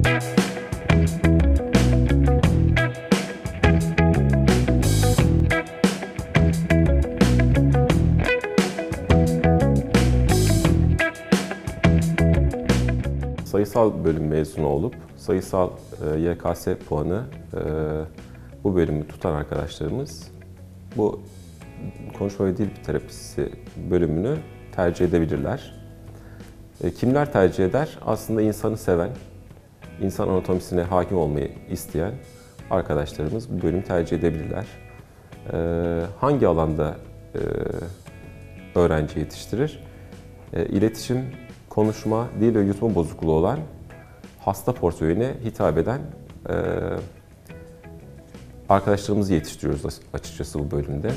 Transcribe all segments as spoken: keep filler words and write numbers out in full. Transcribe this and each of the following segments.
Sayısal bölüm mezunu olup sayısal e, Y K S puanı e, bu bölümü tutan arkadaşlarımız bu konuşma ve dil terapisi bölümünü tercih edebilirler. E, kimler tercih eder? Aslında insanı seven, insan anatomisine hakim olmayı isteyen arkadaşlarımız bu bölümü tercih edebilirler. E, hangi alanda e, öğrenci yetiştirir? E, iletişim, konuşma, dil ve yutma bozukluğu olan hasta portföyüne hitap eden e, arkadaşlarımızı yetiştiriyoruz açıkçası bu bölümde.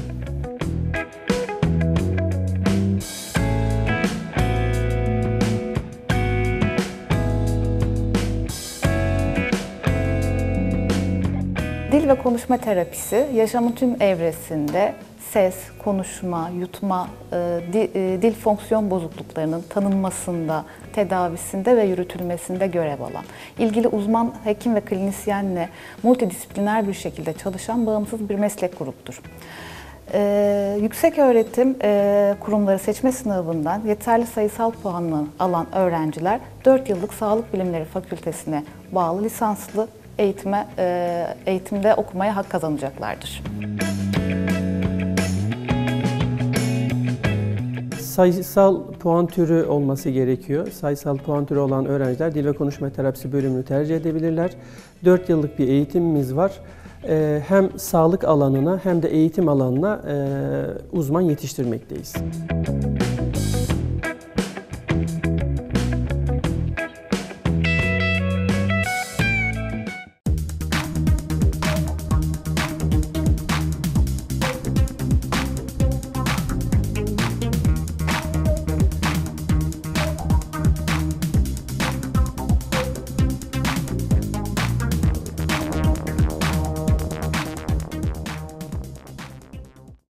Dil ve konuşma terapisi yaşamın tüm evresinde ses, konuşma, yutma, dil fonksiyon bozukluklarının tanınmasında, tedavisinde ve yürütülmesinde görev alan, ilgili uzman hekim ve klinisyenle multidisipliner bir şekilde çalışan bağımsız bir meslek grubudur. Ee, yüksek öğretim e, kurumları seçme sınavından yeterli sayısal puanını alan öğrenciler dört yıllık Sağlık Bilimleri Fakültesine bağlı lisanslı eğitime, e, eğitimde okumaya hak kazanacaklardır. Sayısal puan türü olması gerekiyor. Sayısal puan türü olan öğrenciler dil ve konuşma terapisi bölümünü tercih edebilirler. dört yıllık bir eğitimimiz var. Hem sağlık alanına hem de eğitim alanına uzman yetiştirmekteyiz.